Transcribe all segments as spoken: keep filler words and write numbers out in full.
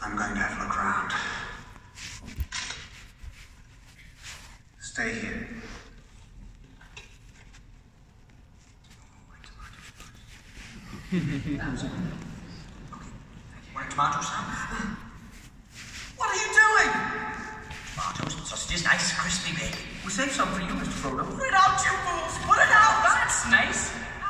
I'm going to have a look around. Stay here. Want tomato Sam? What are you doing? Tomatoes and sausages, nice, crispy big. We saved some for you, Mister Frodo. Put it out, you fools! Put it out! That's nice.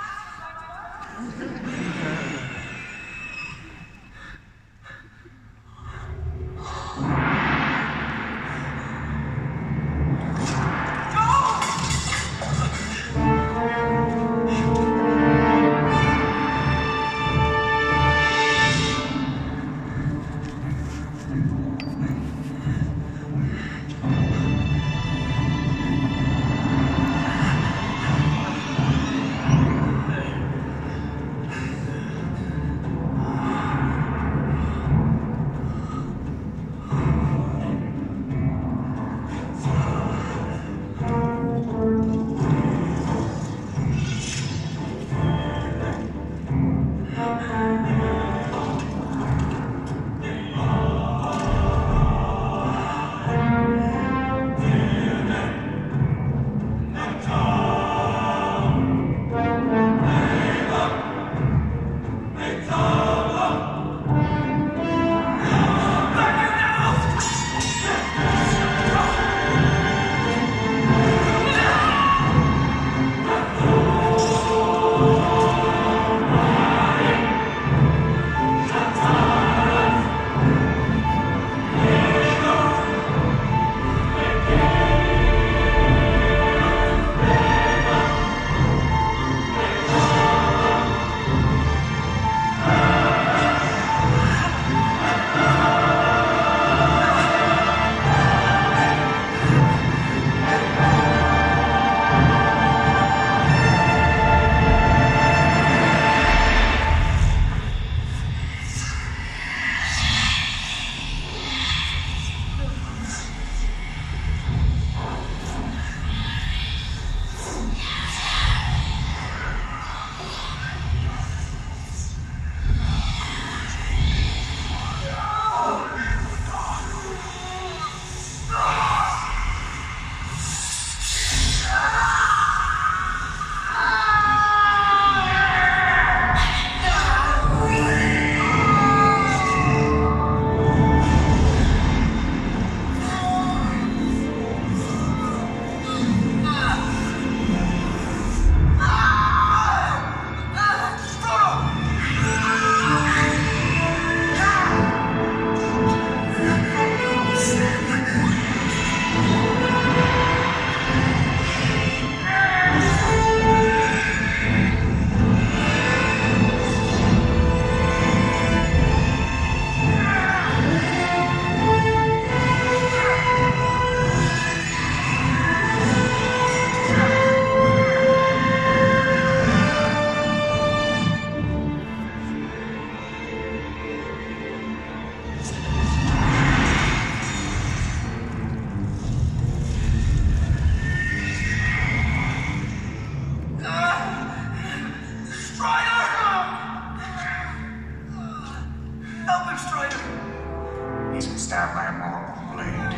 stabbed by a mortal blade.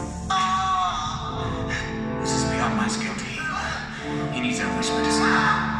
Ah! This is beyond my skill to heal. He needs a whisper to sound.